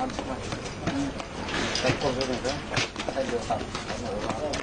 ใส่คนด้วยนะใส่เดียวครับ